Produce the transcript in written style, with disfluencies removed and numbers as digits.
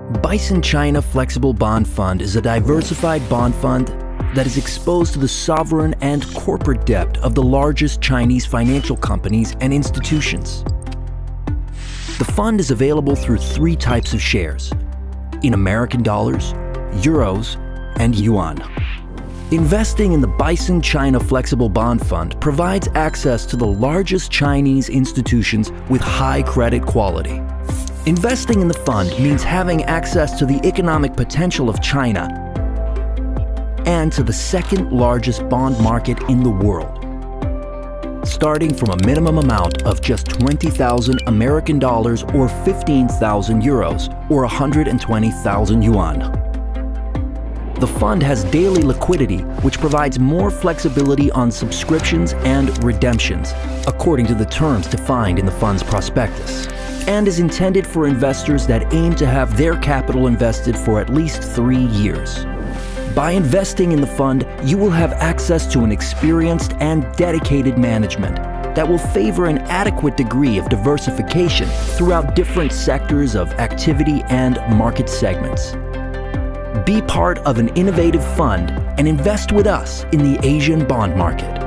Bison China Flexible Bond Fund is a diversified bond fund that is exposed to the sovereign and corporate debt of the largest Chinese financial companies and institutions. The fund is available through three types of shares: in American dollars, euros, and yuan. Investing in the Bison China Flexible Bond Fund provides access to the largest Chinese institutions with high credit quality. Investing in the fund means having access to the economic potential of China and to the second largest bond market in the world, starting from a minimum amount of just 20,000 American dollars or 15,000 euros or 120,000 yuan. The fund has daily liquidity, which provides more flexibility on subscriptions and redemptions, according to the terms defined in the fund's prospectus, and is intended for investors that aim to have their capital invested for at least 3 years. By investing in the fund, you will have access to an experienced and dedicated management that will favor an adequate degree of diversification throughout different sectors of activity and market segments. Be part of an innovative fund and invest with us in the Asian bond market.